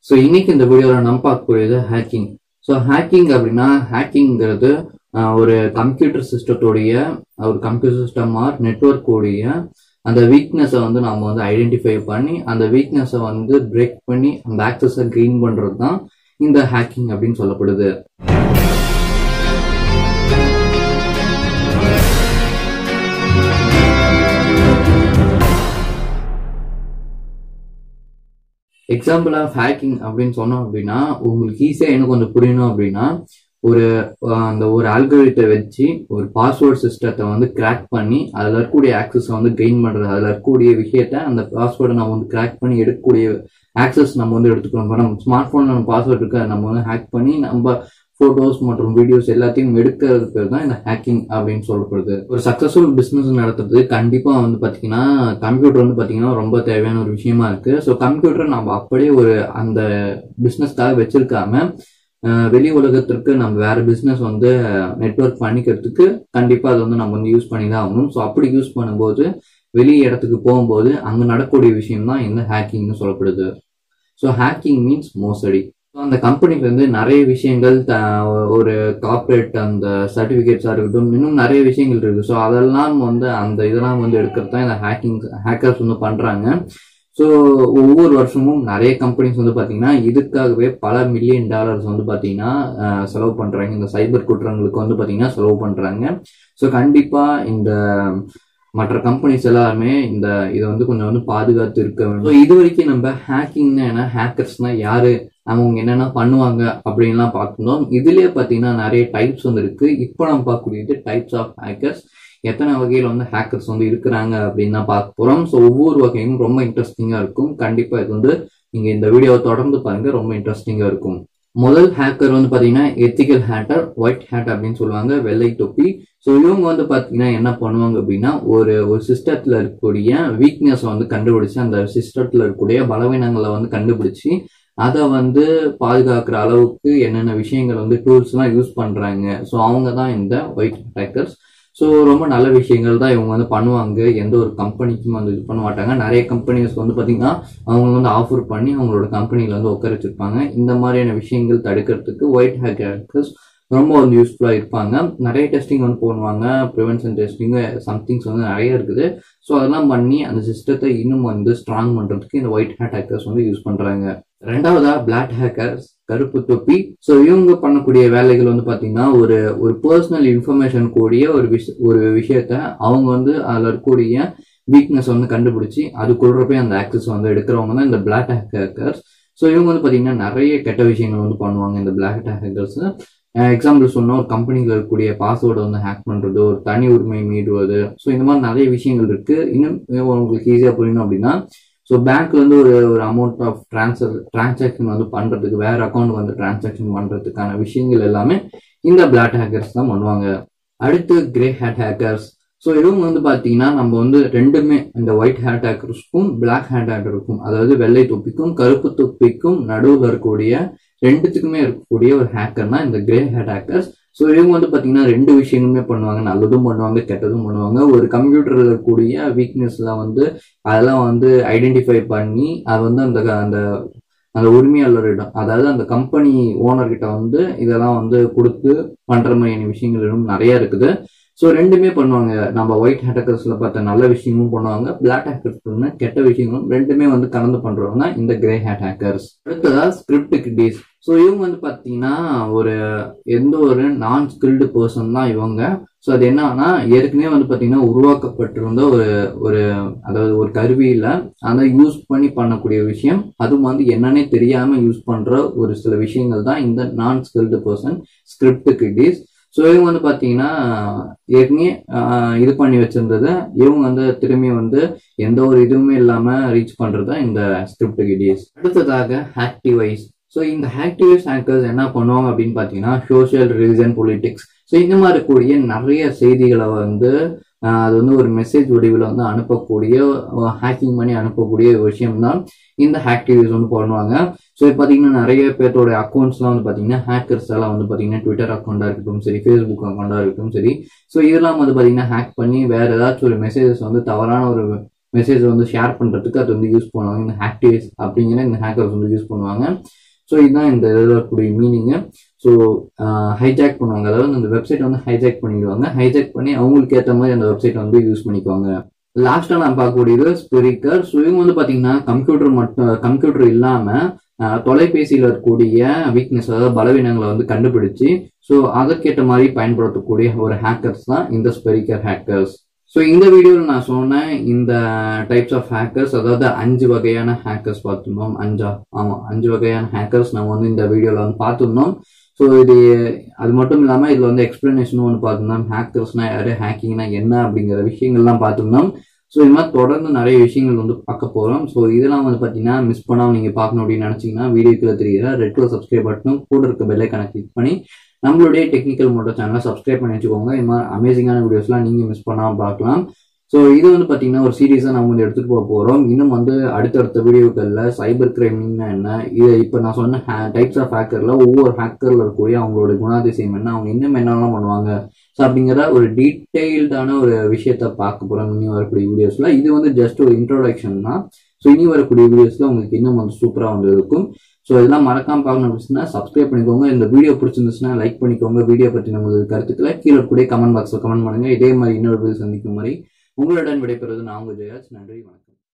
So இன்னைக்கு இந்த வீடியோவில் நம்ம பார்க்கக்கூடியது ஹேக்கிங். ஸோ ஹேக்கிங் அப்படின்னா ஹேக்கிங்கிறது ஒரு கம்ப்யூட்டர் சிஸ்டத்தோடைய ஒரு கம்ப்யூட்டர் சிஸ்டம் ஆர் நெட்வொர்க்கோடைய அந்த வீக்னஸை வந்து நம்ம வந்து ஐடென்டிஃபை பண்ணி அந்த வீக்னஸை வந்து பிரேக் பண்ணி அந்த ஆக்சஸை கெயின் பண்ணுறது தான் இந்த ஹேக்கிங் அப்படின்னு சொல்லப்படுது. எக்ஸாம்பிள் ஆஃப் ஹேக்கிங் அப்படின்னு சொன்னோம் அப்படின்னா உங்களுக்கு ஈஸியாக என்ன கொஞ்சம் புரியணும் அப்படின்னா அந்த ஒரு ஆல்கரித்தை வச்சு ஒரு பாஸ்வேர்ட் சிஸ்டத்தை வந்து கிராக் பண்ணி அதில் இருக்கக்கூடிய ஆக்சஸை வந்து கெயின் பண்ணுறது, அதில் இருக்கக்கூடிய விஷயத்த அந்த பாஸ்வேர்டை நம்ம வந்து கிராக் பண்ணி எடுக்கக்கூடிய ஆக்சஸ் நம்ம வந்து எடுத்துக்கணும். இப்போ நம்ம ஸ்மார்ட் ஃபோனில் நம்ம பாஸ்வேர்ட் இருக்க நம்ம வந்து ஹேக் பண்ணி நம்ம ஃபோட்டோஸ் மற்றும் வீடியோஸ் எல்லாத்தையும் எடுக்கிறது பேர் தான் இந்த ஹேக்கிங் அப்படின்னு சொல்லப்படுது. ஒரு சக்ஸஸ்ஃபுல் பிஸ்னஸ் நடத்துறது கண்டிப்பாக வந்து பார்த்தீங்கன்னா கம்ப்யூட்டர் வந்து பார்த்தீங்கன்னா ரொம்ப தேவையான ஒரு விஷயமா இருக்கு. ஸோ கம்ப்யூட்டர் நம்ம அப்படியே அந்த பிஸ்னஸ்க்காக வச்சிருக்காம வெளி உலகத்திற்கு நம்ம வேற பிஸ்னஸ் வந்து நெட்வொர்க் பண்ணிக்கிறதுக்கு கண்டிப்பாக அதை வந்து நம்ம வந்து யூஸ் பண்ணி தான் ஆகணும். ஸோ அப்படி யூஸ் பண்ணும்போது வெளி இடத்துக்கு போகும்போது அங்கே நடக்கக்கூடிய விஷயம் தான் இந்த ஹேக்கிங்னு சொல்லப்படுது. ஸோ ஹேக்கிங் மீன்ஸ் மோசடி. அந்த கம்பெனிக்கு வந்து நிறைய விஷயங்கள் ஒரு கார்பரேட் அந்த சர்டிஃபிகேட்ஸாக இருக்கட்டும், இன்னும் நிறைய விஷயங்கள் இருக்குது. ஸோ அதெல்லாம் வந்து இதெல்லாம் வந்து எடுக்கிறது தான் இந்த ஹேக்கர்ஸ் வந்து பண்ணுறாங்க. ஸோ ஒவ்வொரு வருஷமும் நிறைய கம்பெனிஸ் வந்து பார்த்தீங்கன்னா இதுக்காகவே பல $1,000,000 வந்து பார்த்தீங்கன்னா செலவு பண்ணுறாங்க. இந்த சைபர் குற்றங்களுக்கு வந்து பார்த்தீங்கன்னா செலவு பண்ணுறாங்க. ஸோ கண்டிப்பாக இந்த மற்ற கம்பெனிஸ் எல்லாருமே இதை வந்து கொஞ்சம் வந்து பாதுகாத்து இருக்க வேண்டும். ஸோ இது வரைக்கும் நம்ம ஹேக்கிங்னா என்ன, ஹேக்கர்ஸ்னா யாரு, அவங்க என்னென்ன பண்ணுவாங்க அப்படின்லாம் பார்க்கணும். இதுலேயே பார்த்தீங்கன்னா நிறைய டைப்ஸ் வந்து இருக்கு. இப்போ நம்ம பார்க்கக்கூடியது டைப்ஸ் ஆஃப் ஹேக்கர்ஸ், எத்தனை வகையில் வந்து ஹேக்கர்ஸ் வந்து இருக்கிறாங்க அப்படின்னு தான் பார்க்க போகிறோம். ஸோ ஒவ்வொரு வகையும் ரொம்ப இன்ட்ரெஸ்டிங்காக இருக்கும். கண்டிப்பாக இது வந்து நீங்கள் இந்த வீடியோவை தொடர்ந்து பாருங்க, ரொம்ப இன்ட்ரெஸ்டிங்காக இருக்கும். முதல் ஹேக்கர் வந்து பார்த்தீங்கன்னா எத்திக்கல் ஹேக்கர், ஒயிட் ஹேட் அப்படின்னு சொல்லுவாங்க, வெள்ளை தொப்பி. ஸோ இவங்க வந்து பார்த்தீங்கன்னா என்ன பண்ணுவாங்க அப்படின்னா ஒரு சிஸ்டத்தில் இருக்கக்கூடிய வீக்னஸை வந்து கண்டுபிடிச்சு அந்த சிஸ்டத்தில் இருக்கக்கூடிய பலவீனங்களை வந்து கண்டுபிடிச்சி அதை வந்து பாதுகாக்கிற அளவுக்கு என்னென்ன விஷயங்கள் வந்து டூல்ஸ்லாம் யூஸ் பண்ணுறாங்க. ஸோ அவங்க தான் இந்த ஒயிட் ஹேக்கர்ஸ். ஸோ ரொம்ப நல்ல விஷயங்கள் தான் இவங்க வந்து பண்ணுவாங்க. எந்த ஒரு கம்பெனிக்கும் வந்து இது பண்ண மாட்டாங்க. நிறைய கம்பெனிஸ் வந்து பார்த்தீங்கன்னா அவங்க வந்து ஆஃபர் பண்ணி அவங்களோட கம்பெனியில் வந்து உட்கார வச்சிருப்பாங்க. இந்த மாதிரியான விஷயங்கள் தடுக்கிறதுக்கு ஒயிட் ஹேக்கர்ஸ் ரொம்ப வந்து யூஸ்ஃபுல்லாக இருப்பாங்க. நிறைய டெஸ்டிங் வந்து போடுவாங்க, ப்ரிவென்ஷன் டெஸ்டிங்கு சம்திங்ஸ் வந்து நிறைய இருக்குது. ஸோ அதெல்லாம் பண்ணி அந்த சிஸ்டத்தை இன்னும் வந்து ஸ்ட்ராங் பண்ணுறதுக்கு இந்த ஒயிட் ஹேட் ஹேக்கர்ஸ் வந்து யூஸ் பண்ணுறாங்க. ரெண்டாவதா பிளாக் ஹேக்கர்ஸ், கருப்பு தொப்பி. ஸோ இவங்க பண்ணக்கூடிய வேலைகள் வந்து பார்த்தீங்கன்னா ஒரு பர்சனல் இன்ஃபர்மேஷன் கூடிய ஒரு விஷயத்த அவங்க வந்து அதில் இருக்கக்கூடிய வீக்னஸ் வந்து கண்டுபிடிச்சி அதுக்குள்ள போய் அந்த ஆக்சஸ் வந்து எடுக்கிறவங்க தான் இந்த பிளாக் ஹேக்கர்ஸ். ஸோ இவங்க வந்து பார்த்தீங்கன்னா நிறைய கெட்ட விஷயங்கள் வந்து பண்ணுவாங்க இந்த பிளாக் ஹேக்கர்ஸ். எக்ஸாம்பிள் சொன்னால் ஒரு கம்பெனியில் இருக்கக்கூடிய பாஸ்வேர்டை வந்து ஹேக் பண்ணுறது, ஒரு தனி உரிமை மீடுவது. ஸோ இந்த மாதிரி நிறைய விஷயங்கள் இருக்குது. இன்னும் உங்களுக்கு ஈஸியாக புரியணும் அப்படின்னா ஸோ பேங்க்ல வந்து ஒரு அமௌண்ட் ஆஃப் டிரான்சாக்ஷன் வந்து பண்ணுறதுக்கு வேற அக்கௌண்ட் வந்து டிரான்சாக்ஷன் பண்ணுறதுக்கான விஷயங்கள் எல்லாமே இந்த பிளாக் ஹேக்கர்ஸ் தான் பண்ணுவாங்க. அடுத்து கிரே ஹேட் ஹேக்கர்ஸ். ஸோ இவங்க வந்து பார்த்தீங்கன்னா நம்ம வந்து ரெண்டுமே இந்த ஒயிட் ஹேட் ஹேக்கர்ஸ்க்கும் பிளாக் ஹேட் ஹேக்கருக்கும், அதாவது வெள்ளை தொப்பிக்கும் கருப்பு தொப்பிக்கும் நடுவில் இருக்கக்கூடிய ரெண்டுத்துக்குமே இருக்கக்கூடிய ஒரு ஹேக்கர்னா இந்த கிரே ஹேட் ஹேக்கர்ஸ். ஸோ இவங்க வந்து பார்த்தீங்கன்னா ரெண்டு விஷயங்களுமே பண்ணுவாங்க, நல்லதும் பண்ணுவாங்க கெட்டதும் பண்ணுவாங்க. ஒரு கம்ப்யூட்டரில் இருக்கக்கூடிய வீக்னஸ்லாம் வந்து அதெல்லாம் வந்து ஐடென்டிஃபை பண்ணி அது வந்து அந்த உரிமையாளரிடம், அதாவது அந்த கம்பெனி ஓனர்கிட்ட வந்து இதெல்லாம் வந்து கொடுத்து பண்ணுற மாதிரியான விஷயங்கள் இன்னும் நிறைய இருக்குது. ஸோ ரெண்டுமே பண்ணுவாங்க. நம்ம ஒயிட் ஹேக்கர்ஸ்ல பார்த்த நல்ல விஷயமும் பண்ணுவாங்க, பிளாக் ஹேக்கர்ஸ் கெட்ட விஷயங்களும் ரெண்டுமே வந்து கலந்து பண்றவங்க இந்த கிரே ஹேட் ஹேக்கர்ஸ். அடுத்ததா ஸ்கிரிப்ட் கிட்டீஸ். ஸோ இவங்க வந்து பார்த்தீங்கன்னா எந்த ஒரு நான் ஸ்கில்டு பர்சன் தான் இவங்க. ஸோ அது என்னன்னா ஏற்கனவே வந்து பார்த்தீங்கன்னா உருவாக்கப்பட்டிருந்த அதாவது ஒரு கருவியில அதை யூஸ் பண்ணி பண்ணக்கூடிய விஷயம், அதுவும் வந்து என்னன்னே தெரியாம யூஸ் பண்ற ஒரு சில விஷயங்கள் தான் இந்த non skilled person script kiddies. So இவங்க வந்து பார்த்தீங்கன்னா ஏற்கனவே இது பண்ணி வச்சிருந்ததை இவங்க வந்து திரும்பி வந்து எந்த ஒரு இதுவுமே இல்லாமல் ரீச் பண்ணுறது தான் இந்த ஸ்கிரிப்ட் கிட்டீஸ். அடுத்ததாக ஹேக்டிவைஸ். ஸோ இந்த ஹேக்டிவைஸ் ஹேக்கர்ஸ் என்ன பண்ணுவாங்க அப்படின்னு பார்த்தீங்கன்னா சோஷியல், ரிலிஜன், பொலிட்டிக்ஸ். ஸோ இந்த மாதிரி இருக்கக்கூடிய நிறைய செய்திகளை வந்து அது வந்து ஒரு மெசேஜ் வடிவில் வந்து அனுப்பக்கூடிய, ஹேக்கிங் பண்ணி அனுப்பக்கூடிய விஷயம் தான் இந்த ஹேக்டிவைஸ் வந்து பண்ணுவாங்க. ஸோ இப்போ பார்த்தீங்கன்னா நிறைய பேர்த்தோட அக்கௌண்ட்ஸ்லாம் வந்து பார்த்தீங்கன்னா ஹேக்கர்ஸ் எல்லாம் வந்து பார்த்தீங்கன்னா ட்விட்டர் அக்கௌண்ட்டாக இருக்கட்டும் சரி, ஃபேஸ்புக் அக்கௌண்ட்டாக இருக்கட்டும் சரி, ஸோ இதெல்லாம் வந்து பார்த்தீங்கன்னா ஹேக் பண்ணி வேற ஏதாச்சும் ஒரு மெசேஜஸ் வந்து தவறான ஒரு மெசேஜ் வந்து ஷேர் பண்றதுக்கு அது வந்து யூஸ் பண்ணுவாங்க. இந்த ஹேக்டிவ்ஸ் அப்படிங்கிற இந்த ஹேக்கர்ஸ் வந்து யூஸ் பண்ணுவாங்க. ஸோ இதுதான் இந்த இதில் இருக்கக்கூடிய மீனிங்கு. ஸோ ஹைஜாக் பண்ணுவாங்க, அதாவது அந்த வெப்சைட் வந்து ஹைஜாக் பண்ணிடுவாங்க. ஹைஜாக் பண்ணி அவங்களுக்கு ஏற்ற மாதிரி அந்த வெப்சைட் வந்து யூஸ் பண்ணிக்குவாங்க. லாஸ்டா நான் பார்க்கக்கூடியது ஸ்பெரிக்கர். ஸோ இவங்க வந்து பாத்தீங்கன்னா கம்ப்யூட்டர் இல்லாம தொலைபேசியில இருக்கக்கூடிய வீக்னஸ், அதாவது பலவீனங்களை வந்து கண்டுபிடிச்சு ஸோ அதற்கேற்ற மாதிரி பயன்படுத்தக்கூடிய ஒரு ஹேக்கர்ஸ் தான் இந்த ஸ்பெரிக்கர் ஹேக்கர்ஸ். ஸோ இந்த வீடியோவில் நான் சொன்னேன் இந்த டைப்ஸ் ஆஃப் ஹேக்கர்ஸ், அதாவது 5 வகையான ஹேக்கர்ஸ் பார்த்துருந்தோம். 5 வகையான ஹேக்கர்ஸ் நம்ம வந்து இந்த வீடியோவில் வந்து பார்த்துருந்தோம். ஸோ இது அது மட்டும் இல்லாமல் இதில் வந்து எக்ஸ்பிளனேஷனும் வந்து பார்த்துருந்தோம். ஹேக்கர்ஸ்னா யாரு, ஹேக்கிங்னா என்ன அப்படிங்கிற விஷயங்கள்லாம் பார்த்துருந்தோம். ஸோ இது மாதிரி தொடர்ந்து நிறைய விஷயங்கள் வந்து பார்க்க போகிறோம். ஸோ இதெல்லாம் வந்து பார்த்தீங்கன்னா மிஸ் பண்ணாமல் நீங்கள் பார்க்கணும் அப்படின்னு நினச்சிங்கன்னா வீடியோக்குள்ள தெரியுற ரெட் கலர் சப்ஸ்கிரைப் பட்டனும் கூட இருக்க பெல் ஐகானை கிளிக் பண்ணி நம்மளுடைய டெக்னிக்கல் மோட்டோ சேனலை சப்ஸ்கிரைப் பண்ணி வச்சுக்கோங்க. இது மாதிரி அமேசிங்கான வீடியோஸ்லாம் நீங்கள் மிஸ் பண்ணாமல் பார்க்கலாம். ஸோ இது வந்து பார்த்தீங்கன்னா ஒரு சீரியஸாக நம்ம வந்து எடுத்துகிட்டு போக போகிறோம். இன்னும் வந்து அடுத்தடுத்த வீடியோக்களில் சைபர் கிரைமிங்னா என்ன, இது இப்போ நான் சொன்ன டைப்ஸ் ஆஃப் ஹேக்கரில் ஒவ்வொரு ஹேக்கரில் இருக்கக்கூடிய அவங்களோட குணாதிசயம் என்ன, அவங்க இன்னும் என்னெல்லாம் பண்ணுவாங்க, ஸோ அப்படிங்கிற ஒரு டீட்டெயில்டான ஒரு விஷயத்த பார்க்க போகிறோம் இனி வரக்கூடிய வீடியோஸில். இது வந்து ஜஸ்ட் ஒரு இன்ட்ரோடக்ஷன் தான். ஸோ இனி வரக்கூடிய வீடியோஸில் உங்களுக்கு இன்னும் வந்து சூப்பராக வந்து இருக்கும். ஸோ இதெல்லாம் மறக்காம பார்க்கணும் அப்படின்னா சப்ஸ்கிரைப் பண்ணிக்கோங்க. இந்த வீடியோ பிடிச்சிருந்துச்சுன்னா லைக் பண்ணிக்கோங்க. வீடியோ பற்றி நம்மளுக்கு கருத்துக்களை கீழே கூட கமெண்ட் பாக்ஸில் கமெண்ட் பண்ணுங்க. இதே மாதிரி இன்னொரு வீடியோ சந்திக்கும் மாதிரி உங்களுடன் விடைபெறுவது நான் உங்கள் ஜெயாஸ். நன்றி, வணக்கம்.